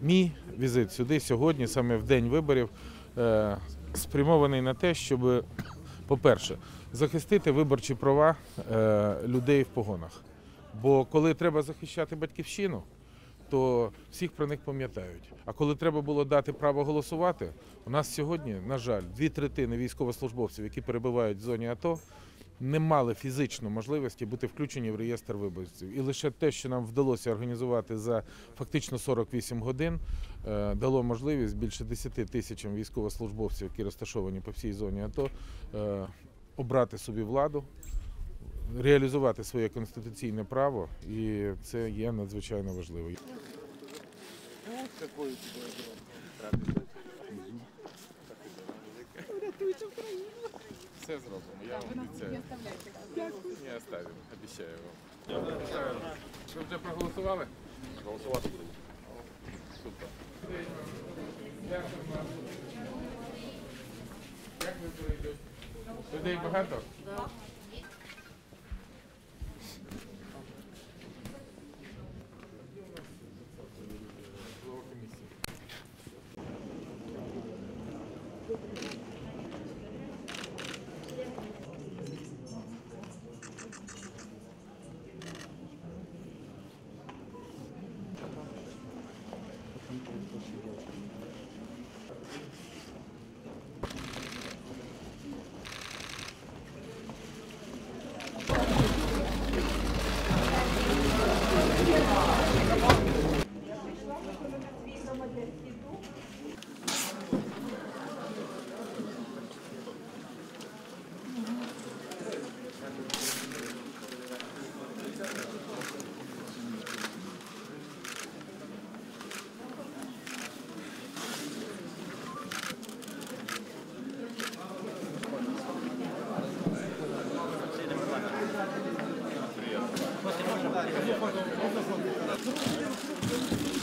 Мій візит сюди сьогодні, саме в день виборів, спрямований на те, щоб, по-перше, захистити виборчі права людей в погонах. Бо коли треба захищати батьківщину, то всіх про них пам'ятають. А коли треба було дати право голосувати, у нас сьогодні, на жаль, 2/3 військовослужбовців, які перебувають в зоні АТО, не мали фізично можливості бути включені в реєстр виборців. І лише те, що нам вдалося організувати за фактично 48 годин, дало можливість більше 10 тисячам військовослужбовців, які розташовані по всій зоні АТО, обрати собі владу, реалізувати своє конституційне право, і це є надзвичайно важливо. Все зробимо, я вам обіцяю. Не оставимо, обіцяю вам. Ви вже проголосували? Голосувати будемо. Супер. Як ви пройдете? Людей багато? Так. Приятно.